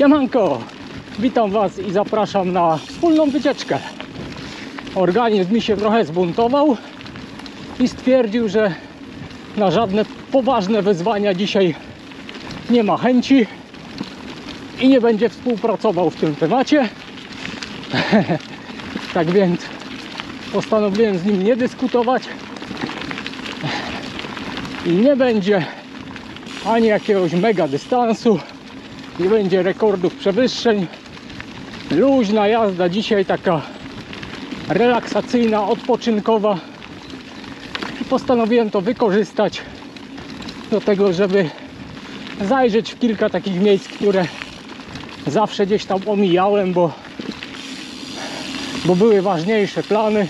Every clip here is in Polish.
Siemanko! Witam Was i zapraszam na wspólną wycieczkę. Organizm mi się trochę zbuntował i stwierdził, że na żadne poważne wyzwania dzisiaj nie ma chęci i nie będzie współpracował w tym temacie. Tak więc postanowiłem z nim nie dyskutować i nie będzie ani jakiegoś mega dystansu, nie będzie rekordów przewyższeń. Luźna jazda dzisiaj, taka relaksacyjna, odpoczynkowa, i postanowiłem to wykorzystać do tego, żeby zajrzeć w kilka takich miejsc, które zawsze gdzieś tam omijałem, bo były ważniejsze plany.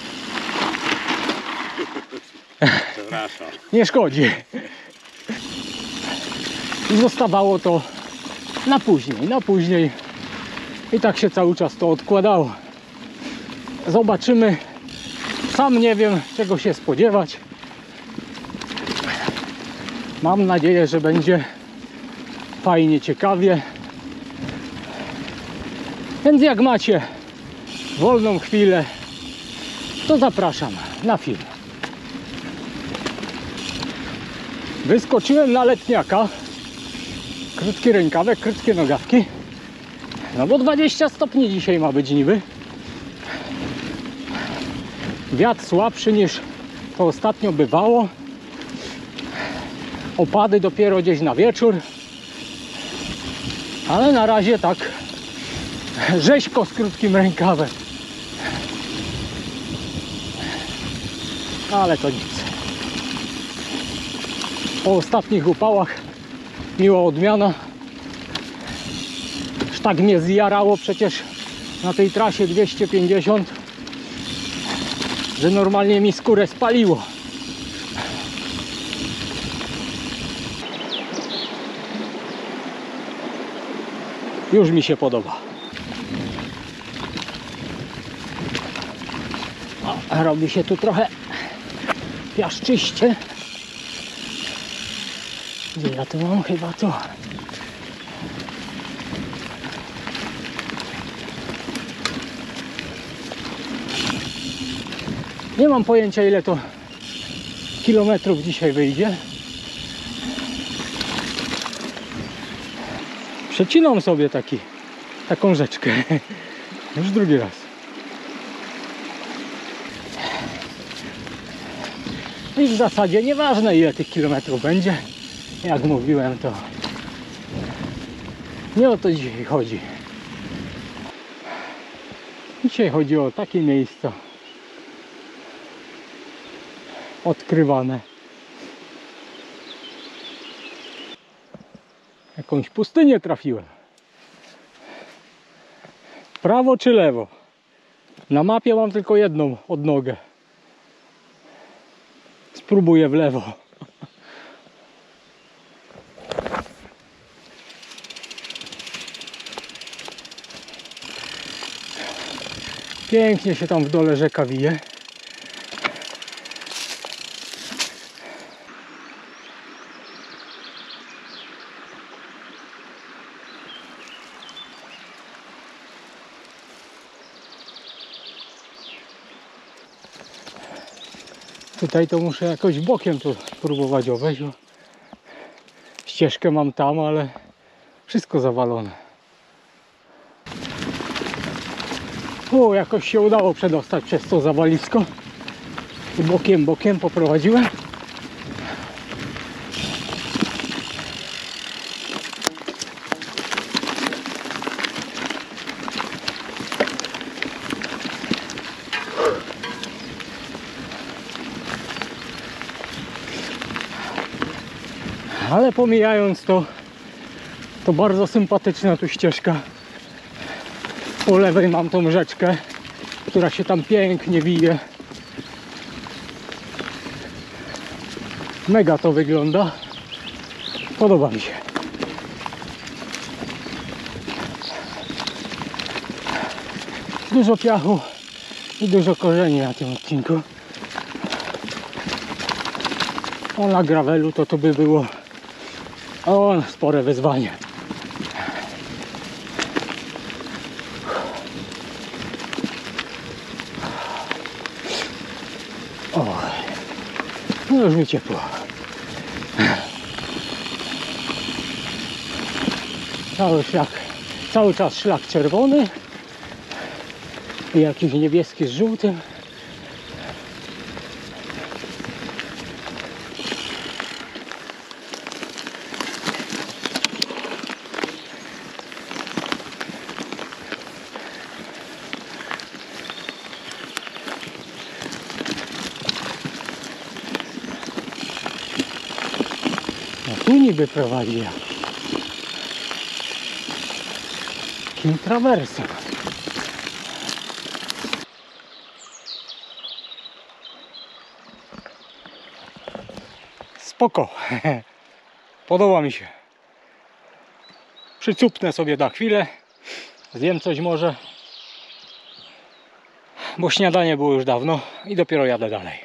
Przepraszam. Nie szkodzi. I zostawało to na później. I tak się cały czas to odkładało. Zobaczymy. Sam nie wiem, czego się spodziewać. Mam nadzieję, że będzie fajnie, ciekawie. Więc jak macie wolną chwilę, to zapraszam na film. Wyskoczyłem na letniaka. Krótki rękawek, krótkie nogawki. No bo 20 stopni dzisiaj ma być niby. Wiatr słabszy niż to ostatnio bywało. Opady dopiero gdzieś na wieczór. Ale na razie tak rzeźko z krótkim rękawem. Ale to nic. Po ostatnich upałach miła odmiana. Aż tak mnie zjarało przecież na tej trasie 250, że normalnie mi skórę spaliło. Już mi się podoba. O, robi się tu trochę piaszczyście. Gdzie ja tu mam? Chyba tu. Nie mam pojęcia, ile to kilometrów dzisiaj wyjdzie. Przecinam sobie taką rzeczkę. Już drugi raz. I w zasadzie nieważne, ile tych kilometrów będzie. Jak mówiłem, to nie o to dzisiaj chodzi. Dzisiaj chodzi o takie miejsca odkrywane. Jakąś pustynię trafiłem. Prawo czy lewo? Na mapie mam tylko jedną odnogę. Spróbuję w lewo. Pięknie się tam w dole rzeka wije. Tutaj to muszę jakoś bokiem tu spróbować obejść. Ścieżkę mam tam, ale wszystko zawalone. O, jakoś się udało przedostać przez to zawalisko. I bokiem poprowadziłem. Ale pomijając to bardzo sympatyczna tu ścieżka. Po lewej mam tą rzeczkę, która się tam pięknie wije. Mega to wygląda. Podoba mi się. Dużo piachu i dużo korzeni na tym odcinku. A na gravelu to by było spore wyzwanie. No już mi ciepło. Cały czas szlak czerwony i jakiś niebieski z żółtym. No tu niby prowadzi jakim trawersem. Spoko. Podoba mi się. Przycupnę sobie na chwilę. Zjem coś może. Bo śniadanie było już dawno i dopiero jadę dalej.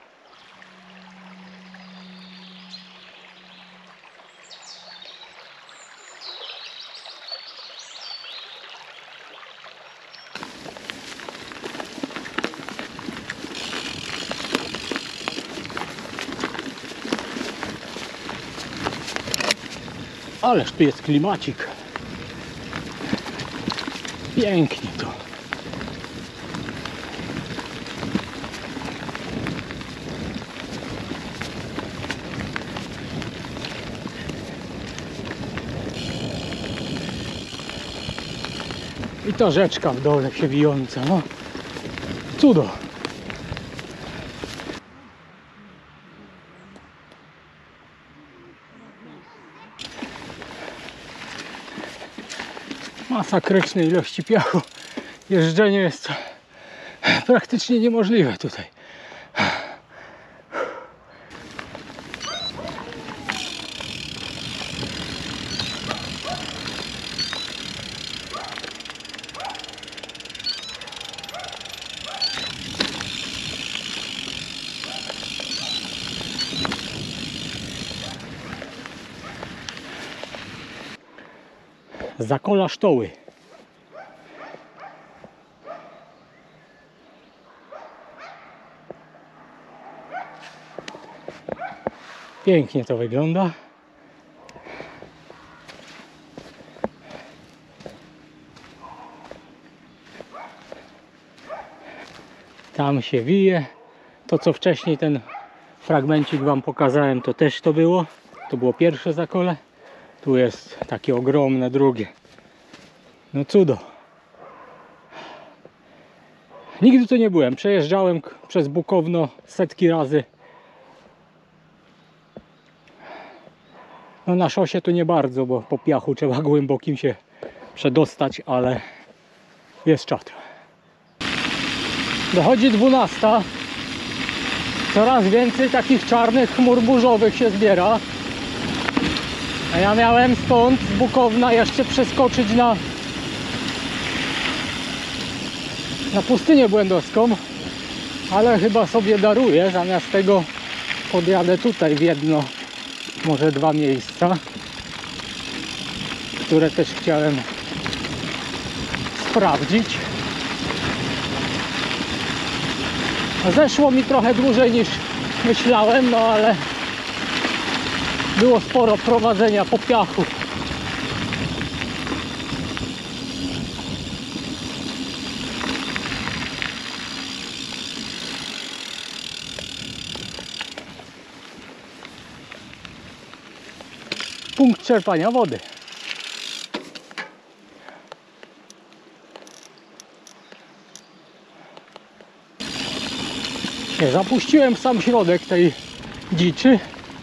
Ależ tu jest klimacik. Pięknie tu. I ta rzeczka w dole się wijąca, no. Cudo. Masakrycznej ilości piachu. Jeżdżenie jest praktycznie niemożliwe tutaj. Zakola Sztoły. Pięknie to wygląda. Tam się wije. To co wcześniej ten fragmencik wam pokazałem, to też to było. To było pierwsze zakole. Tu jest takie ogromne drugie. No cudo. Nigdy tu nie byłem. Przejeżdżałem przez Bukowno setki razy. No na szosie to nie bardzo, bo po piachu trzeba głębokim się przedostać, ale jest czad. Dochodzi 12. Coraz więcej takich czarnych chmur burzowych się zbiera. A ja miałem stąd z Bukowna jeszcze przeskoczyć na pustynię błędowską, ale chyba sobie daruję. Zamiast tego podjadę tutaj w jedno, może dwa miejsca, które też chciałem sprawdzić. Zeszło mi trochę dłużej niż myślałem, no ale było sporo prowadzenia po piachu. Punkt czerpania wody. Zapuściłem w sam środek tej dziczy.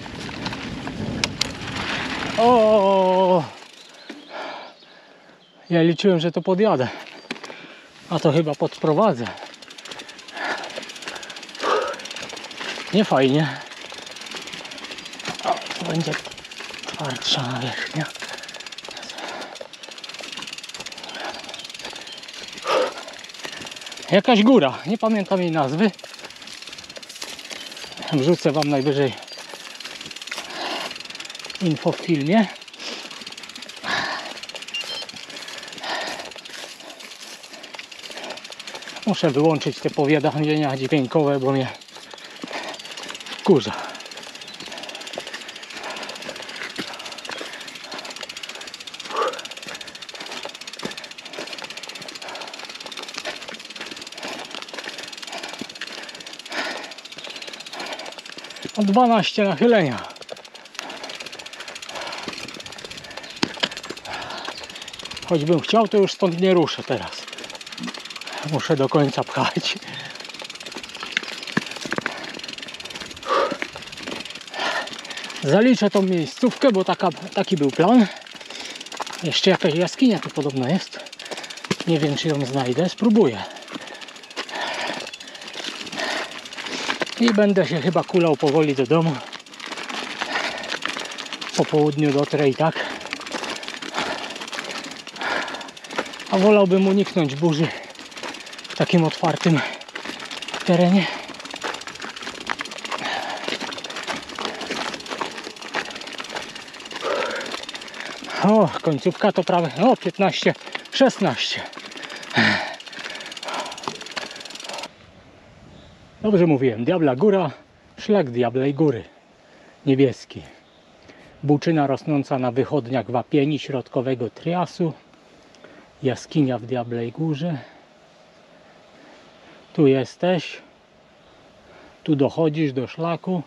O! Ja liczyłem, że to podjadę, a to chyba podprowadzę. Nie fajnie. O, to będzie twardsza nawierzchnia. Jakaś góra, nie pamiętam jej nazwy. Wrzucę wam najwyżej info w filmie. Muszę wyłączyć te powiadomienia dźwiękowe, bo mnie wkurza. O 12 nachylenia. Choćbym chciał, to już stąd nie ruszę teraz. Muszę do końca pchać. Zaliczę tą miejscówkę, bo taki był plan. Jeszcze jakaś jaskinia tu podobno jest. Nie wiem, czy ją znajdę. Spróbuję. I będę się chyba kulał powoli do domu. Po południu dotrę i tak. A wolałbym uniknąć burzy w takim otwartym terenie. O, końcówka to prawie 15, 16. Dobrze mówiłem, Diabla Góra, szlak Diabłej Góry, niebieski. Buczyna rosnąca na wychodniach wapieni środkowego triasu. Jaskinia w Diabłej Górze. Tu jesteś. Tu dochodzisz do szlaku.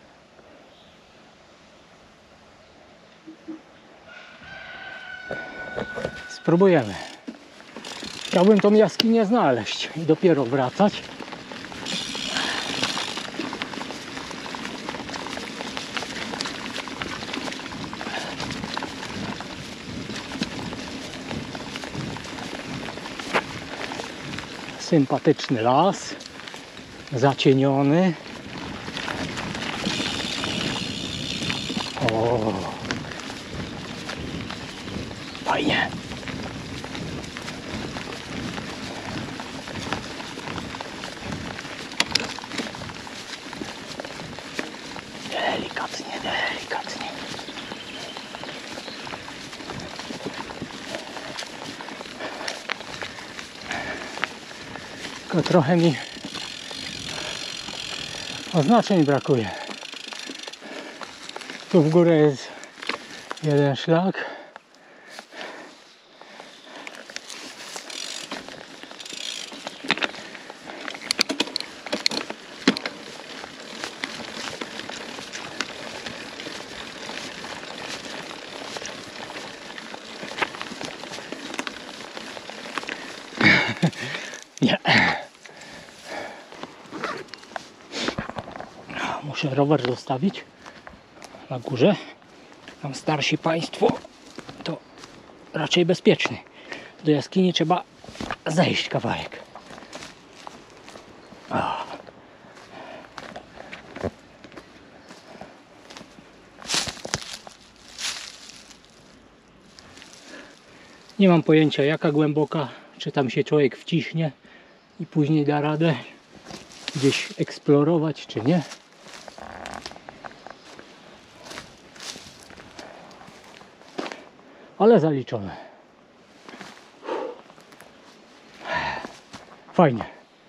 Spróbujemy. Chciałbym tą jaskinię znaleźć i dopiero wracać. Sympatyczny las, zacieniony. O, fajnie. Delikatnie, delikatnie. Tylko trochę mi oznaczeń brakuje. Tu w górę jest jeden szlak. Nie. Muszę rower zostawić na górze. Tam starsi państwo to raczej bezpieczny. Do jaskini trzeba zejść kawałek. O. Nie mam pojęcia, jaka głęboka, czy tam się człowiek wciśnie i później da radę gdzieś eksplorować, czy nie. Ale zaliczone. Fajnie.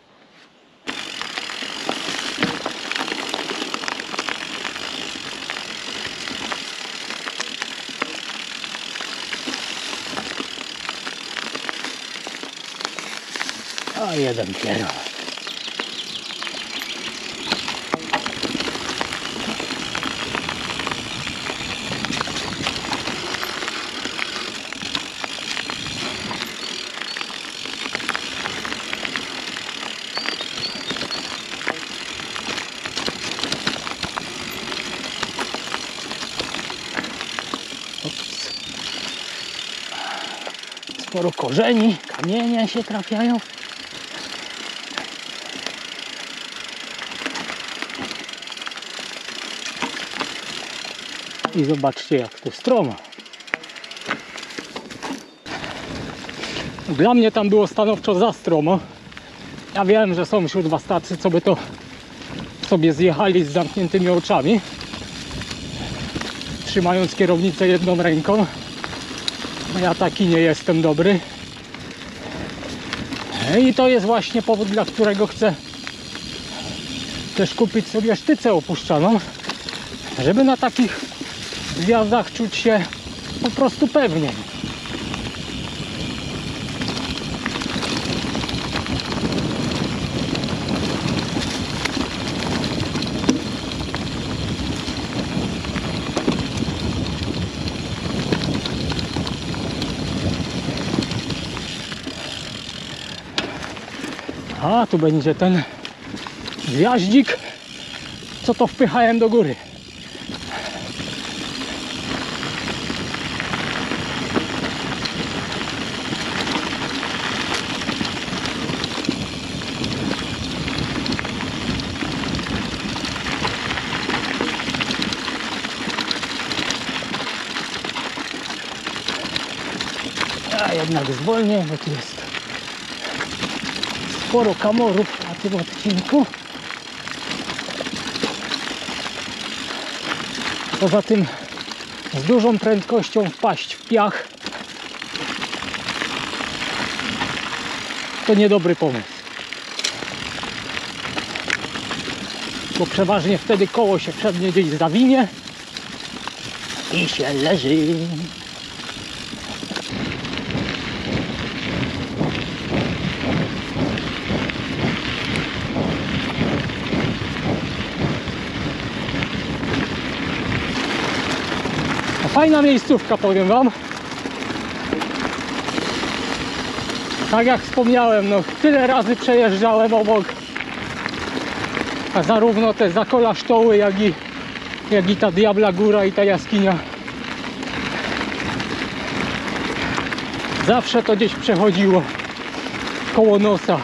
A jeden pieron. Ups. Sporo korzeni, kamienie się trafiają. I zobaczcie, jak tu stromo. Dla mnie tam było stanowczo za stromo. Ja wiem, że są wśród was tacy, co by to sobie zjechali z zamkniętymi oczami, trzymając kierownicę jedną ręką. Ja taki nie jestem dobry. I to jest właśnie powód, dla którego chcę też kupić sobie sztycę opuszczaną, żeby na takich zjazdach czuć się po prostu pewnie. A tu będzie ten gwiaździk, co to wpychałem do góry. A jednak zwolnię, bo tu jest sporo kamorów na tym odcinku. Poza tym z dużą prędkością wpaść w piach to niedobry pomysł. Bo przeważnie wtedy koło się przednie gdzieś zawinie i się leży. Fajna miejscówka, powiem wam. Tak jak wspomniałem, no tyle razy przejeżdżałem obok, a zarówno te Zakola Sztoły, jak i ta Diabla Góra i ta jaskinia. Zawsze to gdzieś przechodziło koło nosa.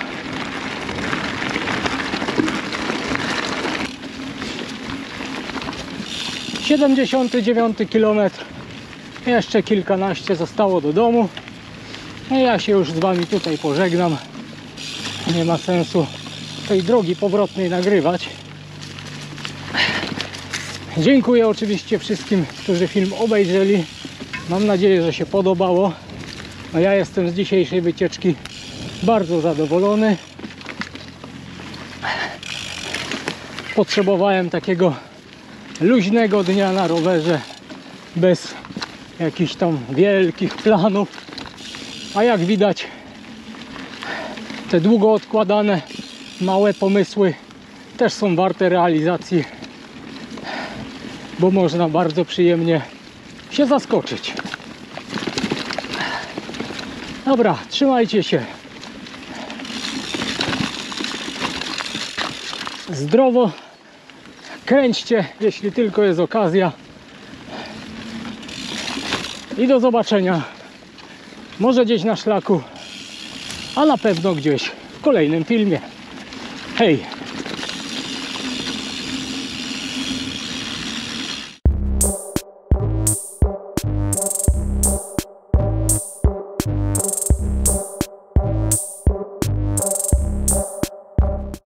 ...79 kilometr. Jeszcze kilkanaście zostało do domu. No ja się już z wami tutaj pożegnam. Nie ma sensu tej drogi powrotnej nagrywać. Dziękuję oczywiście wszystkim, którzy film obejrzeli. Mam nadzieję, że się podobało. No ja jestem z dzisiejszej wycieczki bardzo zadowolony. Potrzebowałem takiego luźnego dnia na rowerze, bez jakichś tam wielkich planów. A jak widać, te długo odkładane małe pomysły też są warte realizacji, bo można bardzo przyjemnie się zaskoczyć. Dobra, trzymajcie się. Zdrowo. Kręćcie, jeśli tylko jest okazja. I do zobaczenia. Może gdzieś na szlaku, a na pewno gdzieś w kolejnym filmie. Hej!